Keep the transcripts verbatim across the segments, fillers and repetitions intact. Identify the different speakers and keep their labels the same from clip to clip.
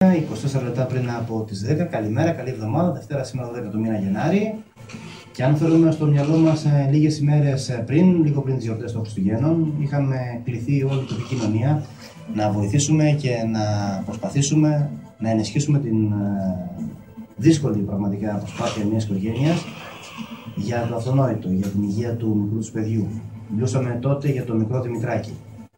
Speaker 1: είκοσι τέσσερα λεπτά πριν από τις δέκα. Καλημέρα, καλή εβδομάδα. Δευτέρα σήμερα δέκα του μήνα Γενάρη. Και αν φέρουμε στο μυαλό μας ε, λίγες ημέρες πριν, λίγο πριν τις γιορτές των Χριστουγέννων, είχαμε κληθεί όλη την κοινωνία να βοηθήσουμε και να προσπαθήσουμε να ενισχύσουμε την ε, δύσκολη πραγματικά προσπάθεια μιας οικογένειας για το αυτονόητο, για την υγεία του μικρού του παιδιού. Μιλούσαμε τότε για το μικρό Δημητράκη,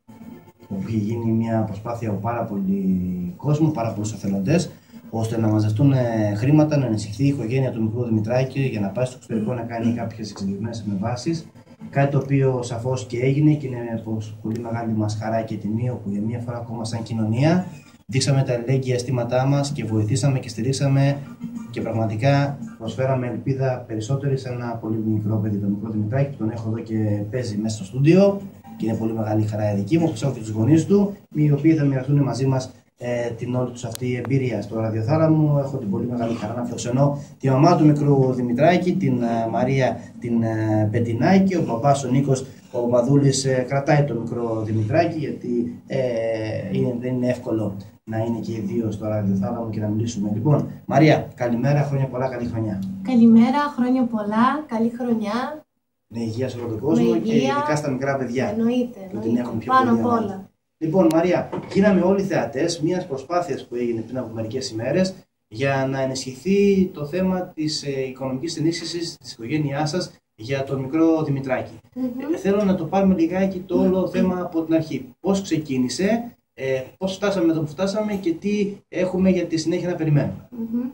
Speaker 1: όπου είχε γίνει μια προσπάθεια από πάρα πολύ κόσμο, πάρα πολλούς εθελοντές, ώστε να μαζευτούν χρήματα, να ενισχυθεί η οικογένεια του μικρού Δημητράκη για να πάει στο εξωτερικό να κάνει κάποιες εξειδικευμένες επεμβάσεις. Κάτι το οποίο σαφώς και έγινε και είναι πολύ μεγάλη μας χαρά και τιμή, όπου για μία φορά ακόμα σαν κοινωνία δείξαμε τα αλληλέγγυα αισθήματά μας και βοηθήσαμε και στηρίξαμε και πραγματικά προσφέραμε ελπίδα περισσότερη σε ένα πολύ μικρό παιδί, τον μικρό Δημητράκη, που τον έχω εδώ και παίζει μέσα στο στούντιο και είναι πολύ μεγάλη χαρά η δική μου, όπως έχω και τους γονείς του, οι οποίοι θα μοιραστούν μαζί μας ε, την όλη τους αυτή η εμπειρία στο ραδιοθάλαμο. Έχω την πολύ μεγάλη χαρά να φιλοξενώ τη μαμά του μικρού Δημητράκη, την uh, Μαρία την uh, Πετινάκη, ο παπάς ο Νίκος, ο Παπαδούλης ε, κρατάει το μικρό Δημητράκη, γιατί ε, είναι, δεν είναι εύκολο να είναι και οι δύο στο ραδιοθάλαμο και να μιλήσουμε. Λοιπόν, Μαρία, καλημέρα, χρόνια πολλά, καλή χρονιά.
Speaker 2: Καλημέρα, χρόνια πολλά, καλή χρονιά.
Speaker 1: Με υγεία σε όλο τον κόσμο και ειδικά στα μικρά παιδιά.
Speaker 2: Εννοείται,
Speaker 1: που την έχουν πιο
Speaker 2: πάνω
Speaker 1: πολύ
Speaker 2: απ' όλα.
Speaker 1: Λοιπόν, Μαρία, γίναμε όλοι θεατές μιας προσπάθειας που έγινε πριν από μερικές ημέρες για να ενισχυθεί το θέμα της ε, οικονομικής ενίσχυσης της οικογένειάς σας για το μικρό Δημητράκη. Mm-hmm. ε, θέλω να το πάρουμε λιγάκι το όλο mm-hmm. θέμα από την αρχή. Πώς ξεκίνησε, ε, πώς φτάσαμε εδώ που φτάσαμε και τι έχουμε για τη συνέχεια να περιμένουμε.
Speaker 2: Mm-hmm.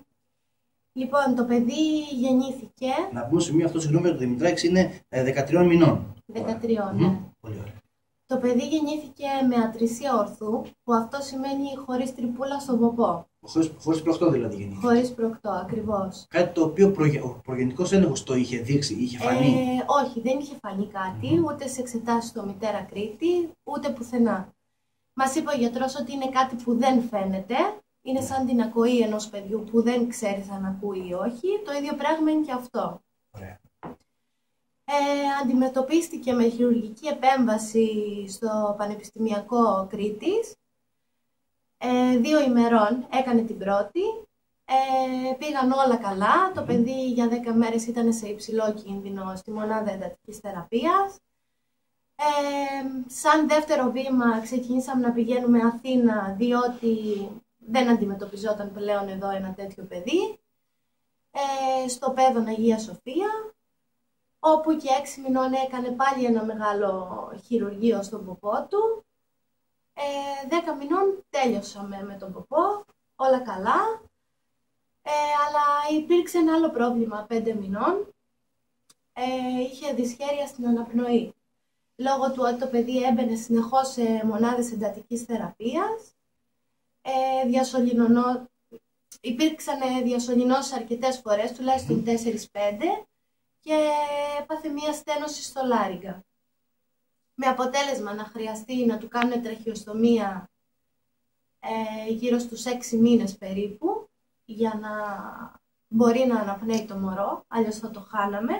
Speaker 2: Λοιπόν, το παιδί γεννήθηκε.
Speaker 1: Να πούμε σε μία αυτό, συγγνώμη, το Δημητράκης είναι ε, δεκατρία μηνών.
Speaker 2: δεκατρία, ναι.
Speaker 1: Mm-hmm. Πολύ ωραία.
Speaker 2: Το παιδί γεννήθηκε με ατρισία ορθού, που αυτό σημαίνει χωρίς τρυπούλα στον ποπό.
Speaker 1: Χωρίς, χωρίς προκτό δηλαδή γεννήθηκε.
Speaker 2: Χωρίς προκτό, ακριβώς.
Speaker 1: Κάτι το οποίο προγε... ο προγεννητικός έλεγχος το είχε δείξει, είχε φανεί.
Speaker 2: Ε, όχι, δεν είχε φανεί κάτι, mm-hmm. ούτε σε εξετάσεις στο μητέρα Κρήτη, ούτε πουθενά. Μας είπε ο γιατρός ότι είναι κάτι που δεν φαίνεται. Είναι σαν την ακοή ενός παιδιού που δεν ξέρεις αν ακούει ή όχι. Το ίδιο πράγμα είναι και αυτό.
Speaker 1: Ωραία.
Speaker 2: Ε, αντιμετωπίστηκε με χειρουργική επέμβαση στο Πανεπιστημιακό Κρήτης. Ε, δύο ημερών έκανε την πρώτη. Ε, πήγαν όλα καλά. Το παιδί για δέκα μέρες ήταν σε υψηλό κίνδυνο στη μονάδα εντατικής θεραπείας. Ε, σαν δεύτερο βήμα ξεκινήσαμε να πηγαίνουμε Αθήνα, διότι δεν αντιμετωπιζόταν πλέον εδώ ένα τέτοιο παιδί. Ε, στο Πέδον Αγία Σοφία, όπου και έξι μηνών έκανε πάλι ένα μεγάλο χειρουργείο στον ποπό του. Ε, δέκα μηνών τέλειωσαμε με τον ποπό, όλα καλά. Ε, αλλά υπήρξε ένα άλλο πρόβλημα πέντε μηνών. Ε, είχε δυσχέρεια στην αναπνοή. Λόγω του ότι το παιδί έμπαινε συνεχώς σε μονάδες εντατικής θεραπείας. Ε, διασωληνωνό... Υπήρξαν διασωληνώσεις αρκετές φορές, τουλάχιστον τέσσερα πέντε, και έπαθε μία στένωση στο λάριγκα. Με αποτέλεσμα να χρειαστεί να του κάνουν τραχιοστομία ε, γύρω στους έξι μήνες περίπου, για να μπορεί να αναπνέει το μωρό, αλλιώς θα το χάναμε.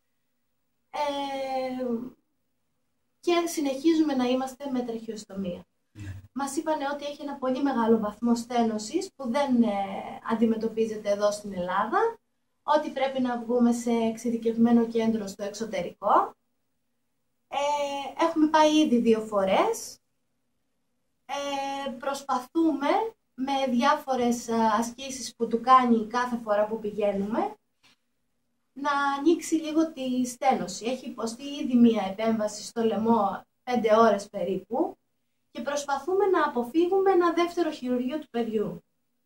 Speaker 2: Ε, και συνεχίζουμε να είμαστε με τραχιοστομία. Μας είπανε ότι έχει ένα πολύ μεγάλο βαθμό στένωσης που δεν ε, αντιμετωπίζεται εδώ στην Ελλάδα, ότι πρέπει να βγούμε σε εξειδικευμένο κέντρο στο εξωτερικό. Ε, έχουμε πάει ήδη δύο φορές. Ε, προσπαθούμε με διάφορες ασκήσεις που του κάνει κάθε φορά που πηγαίνουμε να ανοίξει λίγο τη στένωση. Έχει υποστεί ήδη μία επέμβαση στο λαιμό πέντε ώρες περίπου και προσπαθούμε να αποφύγουμε ένα δεύτερο χειρουργείο του παιδιού.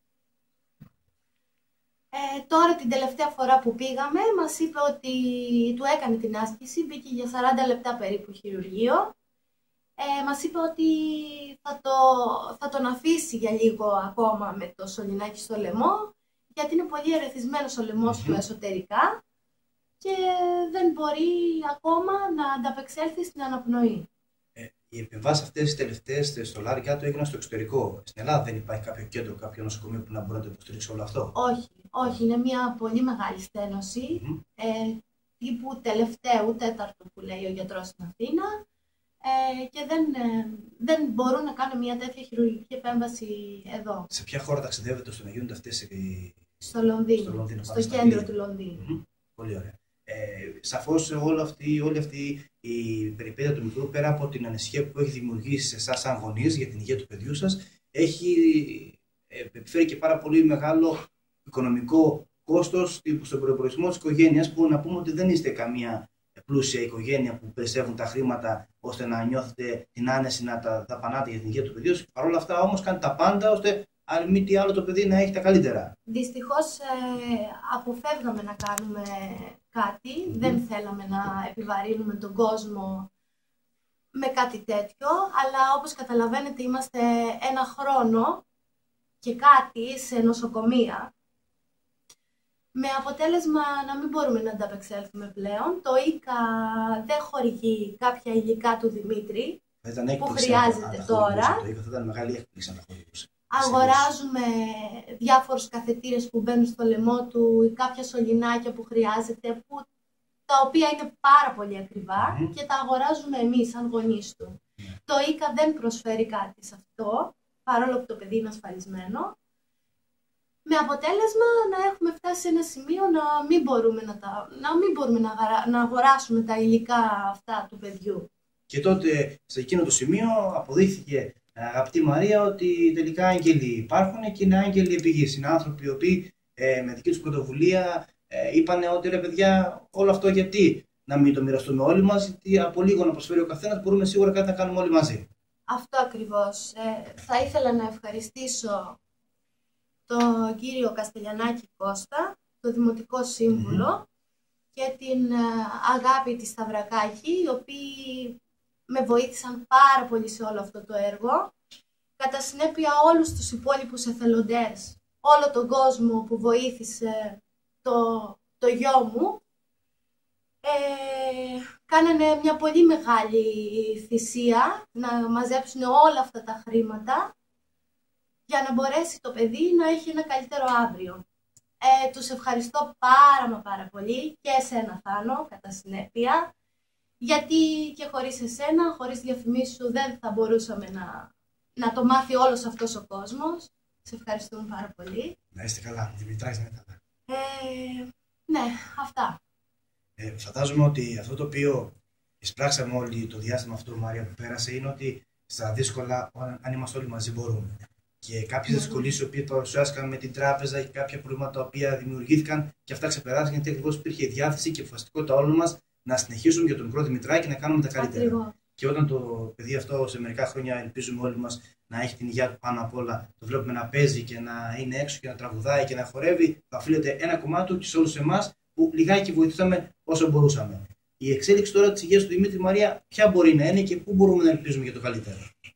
Speaker 2: Ε, τώρα την τελευταία φορά που πήγαμε μας είπε ότι του έκανε την άσκηση, μπήκε για σαράντα λεπτά περίπου χειρουργείο. Ε, μας είπε ότι θα, το, θα τον αφήσει για λίγο ακόμα με το σωληνάκι στο λαιμό, γιατί είναι πολύ ερεθισμένος ο λαιμός του εσωτερικά και δεν μπορεί ακόμα να ανταπεξέλθει στην αναπνοή.
Speaker 1: Ε, οι επεμβάσεις αυτές τις τελευταίες στο λάρικα του έγιναν στο εξωτερικό. Στην Ελλάδα δεν υπάρχει κάποιο κέντρο, κάποιο νοσοκομείο που να μπορεί να το υποστηρίξει όλο αυτό?
Speaker 2: Όχι, όχι, είναι μια πολύ μεγάλη στένωση, mm-hmm. ε, τύπου τελευταίου τέταρτου που λέει ο γιατρός στην Αθήνα. ε, και δεν, ε, δεν μπορούν να κάνουν μια τέτοια χειρουργική επέμβαση εδώ.
Speaker 1: Σε ποια χώρα ταξιδεύετε ώστε να γίνονται αυτές οι...
Speaker 2: Στο Λονδίνο,
Speaker 1: στο, Λονδίνο,
Speaker 2: στο κέντρο του Λονδίνου.
Speaker 1: Mm-hmm. Πολύ ωραία. Ε, σαφώς όλη αυτή, όλη αυτή η περιπέτεια του μικρού, πέρα από την ανησυχία που έχει δημιουργήσει σε εσάς σαν γονείς για την υγεία του παιδιού σας, έχει επιφέρει και πάρα πολύ μεγάλο οικονομικό κόστος στον προϋπολογισμό της οικογένειας, που να πούμε ότι δεν είστε καμία πλούσια οικογένεια που περισσεύουν τα χρήματα ώστε να νιώθετε την άνεση να τα δαπανάτε για την υγεία του παιδιού. Παρ' όλα αυτά όμως κάνετε τα πάντα ώστε αν μη τι άλλο το παιδί να έχει τα καλύτερα.
Speaker 2: Δυστυχώς ε, αποφεύγαμε να κάνουμε κάτι, mm-hmm. δεν θέλαμε να επιβαρύνουμε τον κόσμο με κάτι τέτοιο, αλλά όπως καταλαβαίνετε είμαστε ένα χρόνο και κάτι σε νοσοκομεία, με αποτέλεσμα να μην μπορούμε να ανταπεξέλθουμε πλέον. Το ΙΚΑ δεν χορηγεί κάποια υλικά του Δημήτρη που χρειάζεται τώρα.
Speaker 1: Το ΙΚΑ θα ήταν μεγάλη έκπληξη αν τα χορηγούσε.
Speaker 2: Αγοράζουμε διάφορους καθετήρες που μπαίνουν στο λαιμό του ή κάποια σωληνάκια που χρειάζεται, που, τα οποία είναι πάρα πολύ ακριβά mm-hmm. και τα αγοράζουμε εμείς σαν γονείς του. Mm-hmm. Το ΙΚΑ δεν προσφέρει κάτι σε αυτό, παρόλο που το παιδί είναι ασφαλισμένο. Με αποτέλεσμα να έχουμε φτάσει σε ένα σημείο να μην μπορούμε να, τα, να, μην μπορούμε να, να αγοράσουμε τα υλικά αυτά του παιδιού.
Speaker 1: Και τότε σε εκείνο το σημείο αποδείχθηκε, αγαπητή Μαρία, ότι τελικά άγγελοι υπάρχουν και είναι άγγελοι επιγείς. Είναι άνθρωποι οι οποίοι ε, με δική τους πρωτοβουλία ε, είπανε ότι ρε παιδιά, όλο αυτό γιατί να μην το μοιραστούμε όλοι μας, γιατί από λίγο να προσφέρει ο καθένας μπορούμε σίγουρα κάτι να κάνουμε όλοι μαζί.
Speaker 2: Αυτό ακριβώς. Ε, θα ήθελα να ευχαριστήσω τον κύριο Καστελιανάκη Κώστα, το Δημοτικό Σύμβουλο mm-hmm. και την Αγάπη της Σταυρακάκη, οι οποίοι με βοήθησαν πάρα πολύ σε όλο αυτό το έργο. Κατά συνέπεια όλους τους υπόλοιπους εθελοντές, όλο τον κόσμο που βοήθησε το, το γιο μου, ε, κάνανε μια πολύ μεγάλη θυσία να μαζέψουν όλα αυτά τα χρήματα για να μπορέσει το παιδί να έχει ένα καλύτερο αύριο. Ε, τους ευχαριστώ πάρα μα πάρα πολύ και εσένα Θάνο, κατά συνέπεια, γιατί και χωρίς εσένα, χωρίς διαφημίσεις σου δεν θα μπορούσαμε να, να το μάθει όλος αυτός ο κόσμος. Σε ευχαριστούμε πάρα πολύ.
Speaker 1: Να είστε καλά, Δημητράκης να είναι καλά.
Speaker 2: Ε, ναι, αυτά.
Speaker 1: Ε, φαντάζομαι ότι αυτό το οποίο εισπράξαμε όλοι το διάστημα αυτό, Μαρία, που πέρασε, είναι ότι στα δύσκολα, αν είμαστε όλοι μαζί, μπορούμε. Και κάποιες δυσκολίες οι οποίες παρουσιάστηκαν με την τράπεζα και κάποια προβλήματα τα οποία δημιουργήθηκαν και αυτά ξεπεράσαν, γιατί ακριβώς υπήρχε διάθεση και αποφασιστικότητα όλων μας να συνεχίσουμε για τον μικρό Δημητράκη να κάνουμε τα καλύτερα. Ακριβώς. Και όταν το παιδί αυτό σε μερικά χρόνια ελπίζουμε όλοι μας να έχει την υγεία του πάνω απ' όλα, το βλέπουμε να παίζει και να είναι έξω και να τραγουδάει και να χορεύει, θα οφείλεται ένα κομμάτι του και σε όλους εμάς που λιγάκι βοηθήσαμε όσο μπορούσαμε. Η εξέλιξη τώρα της υγείας του Δημήτρη, Μαρία, ποια μπορεί να είναι και πού μπορούμε να ελπίζουμε για το καλύτερο?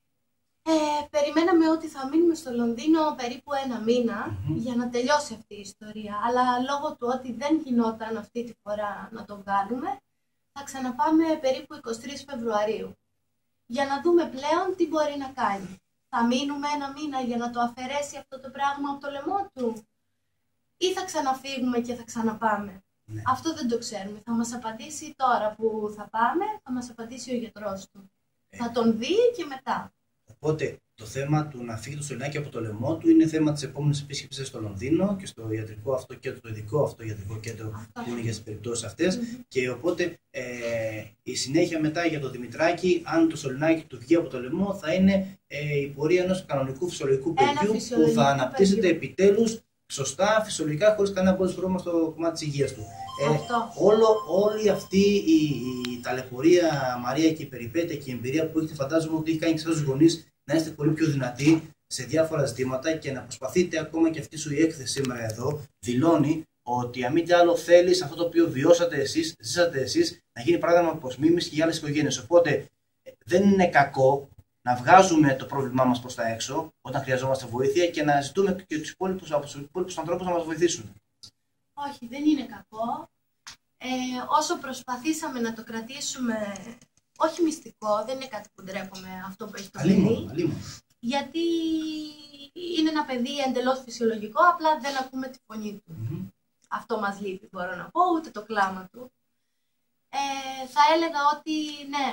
Speaker 2: Ε, περιμέναμε ότι θα μείνουμε στο Λονδίνο περίπου ένα μήνα mm-hmm. για να τελειώσει αυτή η ιστορία. Αλλά λόγω του ότι δεν γινόταν αυτή τη φορά να το βγάλουμε, θα ξαναπάμε περίπου εικοστή τρίτη Φεβρουαρίου. Για να δούμε πλέον τι μπορεί να κάνει. Θα μείνουμε ένα μήνα για να το αφαιρέσει αυτό το πράγμα από το λαιμό του, ή θα ξαναφύγουμε και θα ξαναπάμε? Ναι. Αυτό δεν το ξέρουμε. Θα μας απαντήσει τώρα που θα πάμε, θα μας απαντήσει ο γιατρός του. Ε. Θα τον δει και μετά.
Speaker 1: Οπότε το θέμα του να φύγει το σωληνάκι από το λαιμό του είναι θέμα της επόμενης επίσκεψης στο Λονδίνο και στο ιατρικό αυτό κέντρο, το ειδικό αυτό ιατρικό κέντρο αυτό που είναι για τις περιπτώσεις αυτές. Mm-hmm. Και οπότε ε, η συνέχεια μετά για το Δημητράκη, αν το σωληνάκι του βγει από το λαιμό, θα είναι ε, η πορεία ενός κανονικού φυσιολογικού παιδιού που θα αναπτύσσεται παιδιού. επιτέλους σωστά, φυσιολογικά, χωρίς κανένα απόλυτο πρόβλημα στο κομμάτι της υγείας του. Ε, όλο, όλη αυτή η, η ταλαιπωρία, Μαρία, και η περιπέτεια και η εμπειρία που έχετε, φαντάζομαι ότι έχει κάνει και εσάς τους γονείς να είστε πολύ πιο δυνατοί σε διάφορα ζητήματα και να προσπαθείτε, ακόμα και αυτή σου η έκθεση σήμερα εδώ δηλώνει ότι αν μη τι άλλο θέλεις αυτό το οποίο βιώσατε εσείς, ζήσατε εσείς, να γίνει παράδειγμα προς μίμηση και για άλλες οικογένειες. Οπότε δεν είναι κακό να βγάζουμε το πρόβλημά μας προς τα έξω όταν χρειαζόμαστε βοήθεια και να ζητούμε και τους υπόλοιπους, από τους υπόλοιπους ανθρώπους να μας βοηθήσουν.
Speaker 2: Όχι, δεν είναι κακό. Ε, όσο προσπαθήσαμε να το κρατήσουμε, όχι μυστικό, δεν είναι κάτι που ντρέπομαι αυτό που έχει το παιδί. Γιατί είναι ένα παιδί εντελώς φυσιολογικό, απλά δεν ακούμε τη φωνή του. Mm-hmm. Αυτό μας λείπει, μπορώ να πω, ούτε το κλάμα του. Ε, θα έλεγα ότι ναι,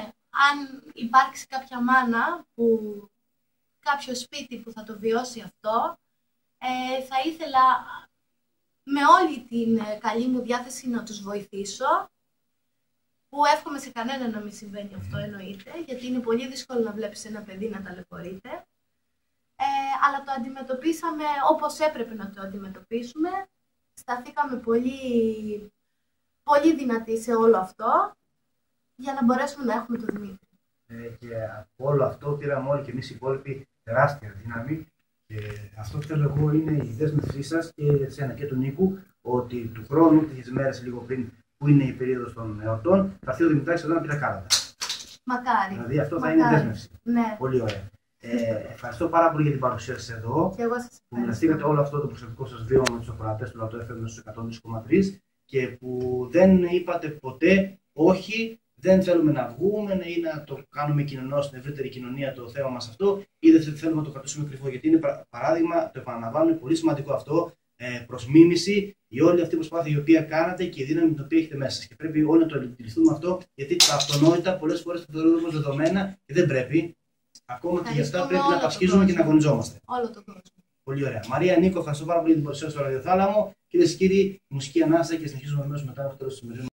Speaker 2: αν υπάρξει κάποια μάνα, που, κάποιο σπίτι που θα το βιώσει αυτό, ε, θα ήθελα με όλη την καλή μου διάθεση να τους βοηθήσω, που εύχομαι σε κανένα να μην συμβαίνει αυτό, εννοείται, γιατί είναι πολύ δύσκολο να βλέπεις ένα παιδί να ταλαιπωρείται. Ε, αλλά το αντιμετωπίσαμε όπως έπρεπε να το αντιμετωπίσουμε. Σταθήκαμε πολύ, πολύ δυνατοί σε όλο αυτό, για να μπορέσουμε να έχουμε το Δημήτρη.
Speaker 1: Ε, και από όλο αυτό πήραμε όλοι και εμείς οι υπόλοιποι τεράστια δύναμη. Και αυτό που θέλω εγώ είναι η δέσμευσή σας και εσένα και του Νίκου, ότι του χρόνου, τις μέρες λίγο πριν, που είναι η περίοδος των εορτών, θα έρθει ο Δημητράκης εδώ να πει τα κάλατα.
Speaker 2: Μακάρι.
Speaker 1: Δηλαδή αυτό
Speaker 2: Μακάρι.
Speaker 1: θα είναι δέσμευση.
Speaker 2: Ναι.
Speaker 1: Πολύ ωραία. Ε, ευχαριστώ πάρα πολύ για την παρουσία σας εδώ.
Speaker 2: Και εγώ σας
Speaker 1: που μοιραστήκατε όλο αυτό το προσωπικό σας βίωμα με τους ακροατές του Λατό εφ εμ στους εκατόν δύο κόμμα τρία και που δεν είπατε ποτέ όχι, δεν θέλουμε να βγούμε ή να το κάνουμε κοινωνό στην ευρύτερη κοινωνία το θέμα μας αυτό, ή δεν θέλουμε να το κρατήσουμε κρυφό. Γιατί είναι παράδειγμα, το επαναλαμβάνω, είναι πολύ σημαντικό αυτό, ε, προς μίμηση η όλη αυτή η προσπάθεια η οποία κάνατε και η δύναμη την οποία έχετε μέσα σας. Και πρέπει όλοι να το αντιληφθούμε αυτό, γιατί τα αυτονόητα πολλές φορές το θεωρούμε ως δεδομένα και δεν πρέπει. Ακόμα και γι' αυτά πρέπει να πασχίζουμε και να αγωνιζόμαστε.
Speaker 2: Όλο το κόσμο.
Speaker 1: Πολύ ωραία. Μαρία, Νίκο, ευχαριστώ πάρα πολύ για την παρουσία στο Ραδιοθάλαμο. Κυρίες και κύριοι, μουσική ανάσα και συνεχίζουμε αμέσως μετά από το τέλος της σημερινής.